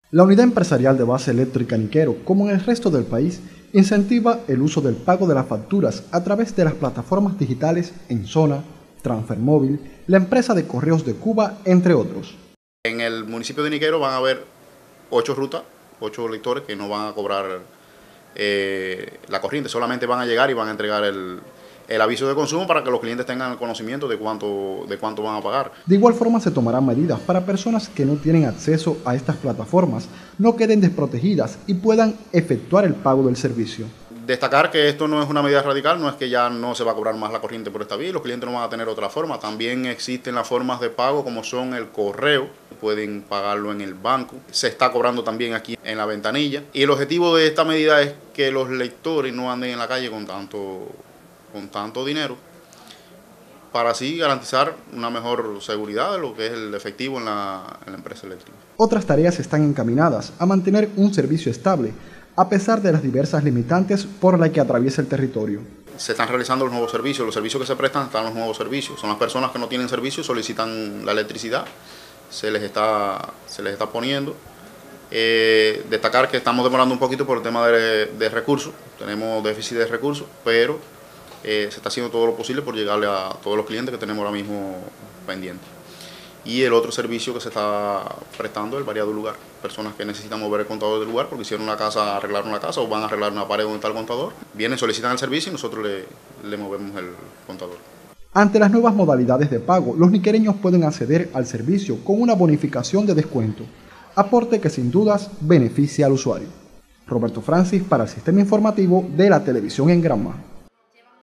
La Unidad Empresarial de Base Eléctrica Niquero, como en el resto del país, incentiva el uso del pago de las facturas a través de las plataformas digitales Enzona, Transfermóvil, la empresa de correos de Cuba, entre otros. En el municipio de Niquero van a haber 8 rutas, 8 lectores que no van a cobrar la corriente, solamente van a llegar y van a entregar el aviso de consumo para que los clientes tengan el conocimiento de cuánto van a pagar. De igual forma se tomarán medidas para personas que no tienen acceso a estas plataformas, no queden desprotegidas y puedan efectuar el pago del servicio. Destacar que esto no es una medida radical, no es que ya no se va a cobrar más la corriente por esta vía, los clientes no van a tener otra forma. También existen las formas de pago como son el correo, pueden pagarlo en el banco, se está cobrando también aquí en la ventanilla. Y el objetivo de esta medida es que los lectores no anden en la calle con tanto dinero, para así garantizar una mejor seguridad de lo que es el efectivo en la empresa eléctrica. Otras tareas están encaminadas a mantener un servicio estable, a pesar de las diversas limitantes por las que atraviesa el territorio. Se están realizando los servicios que se prestan están los nuevos servicios. Son las personas que no tienen servicio, solicitan la electricidad, se les está poniendo. Destacar que estamos demorando un poquito por el tema de recursos, tenemos déficit de recursos, pero se está haciendo todo lo posible por llegarle a todos los clientes que tenemos ahora mismo pendientes. Y el otro servicio que se está prestando es el variado lugar. Personas que necesitan mover el contador del lugar porque hicieron una casa, arreglaron una casa o van a arreglar una pared donde está el contador. Vienen, solicitan el servicio y nosotros le movemos el contador. Ante las nuevas modalidades de pago, los niquereños pueden acceder al servicio con una bonificación de descuento, aporte que sin dudas beneficia al usuario. Roberto Francis para el Sistema Informativo de la Televisión en Granma.